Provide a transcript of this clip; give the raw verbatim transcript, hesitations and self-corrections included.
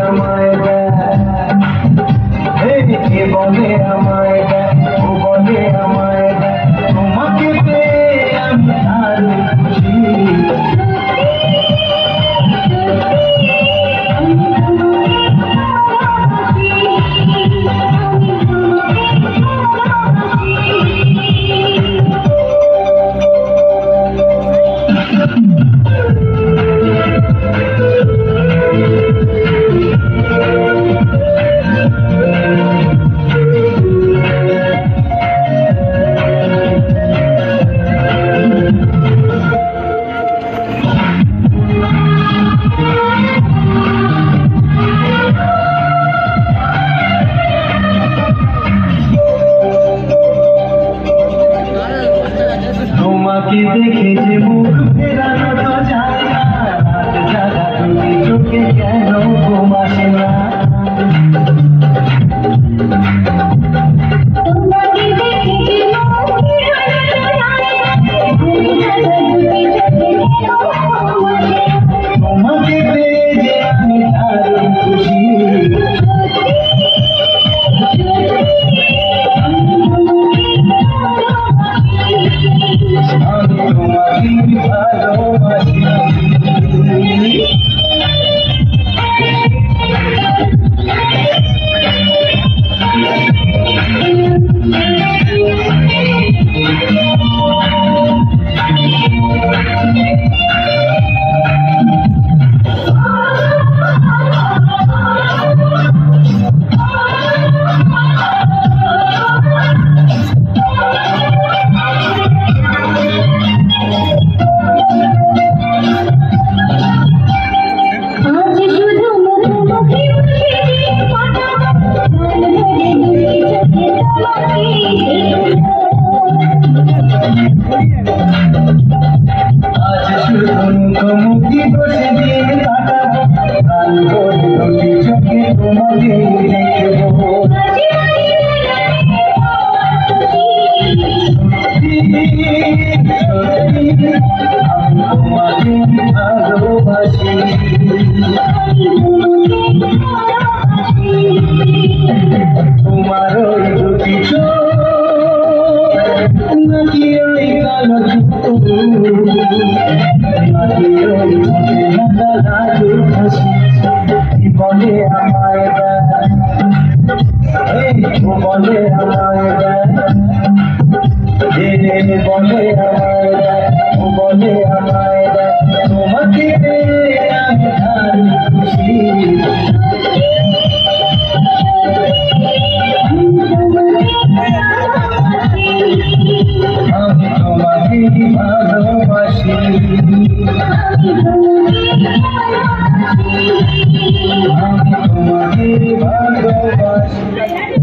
আমায় কে বলে আমায় ও বলে আমায় তোমাকে পেয়ে আমি আরো খুশি তোমাকে দেখে যে মুখ ফেরানো তো যায় না রাত জাগা তুমি চোখে কেন ঘুম আসে না তোমাকে দেখে যে মুখ ফেরানো তো যায় না ঘুম জাগা তুমি চোখে কেন ঘুম আসে না তোমাকে পেয়ে যে আমি আরো খুশি আমি তোমাকে ভালোবাসি মুখে বসে দিয়ে কাটাবো গান করে রুটি চোখে তোমাকে দেখবো আমি তোমাকে ভালোবাসি তোমার ওই দুটি চোখ নাকি ওই কালো বলে আমায় বলে আমায় বলে আমায় বলে আমায় তোমাকে আমি খুশি আমি তোমাকে ভালোবাসি আমি তোমাকে ভালোবাসি।